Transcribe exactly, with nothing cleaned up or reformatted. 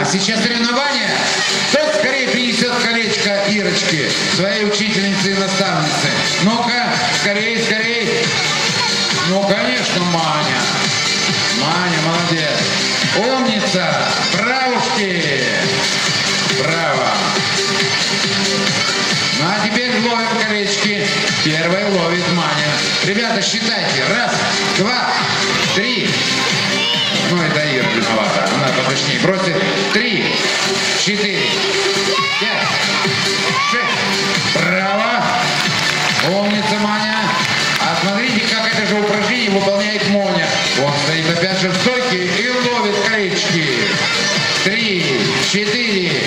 сейчас соревнования. Кто скорее принесет колечко Ирочки, своей учительницы и наставницы? Ну-ка, скорее, скорее. Ну, конечно, Маня. Маня, молодец. Умница. Бравушки. Браво. Ну, а теперь ловим колечки. Первой ловит Маня. Ребята, считайте. Раз, два, три. Ну, это Ира виновата. Она поточнее бросит. Три, четыре, пять, шесть. Браво. Умница, Маня. А смотрите, как это же упражнение выполняет Моня. Он стоит опять же в стойке и ловит колечки. Три, четыре,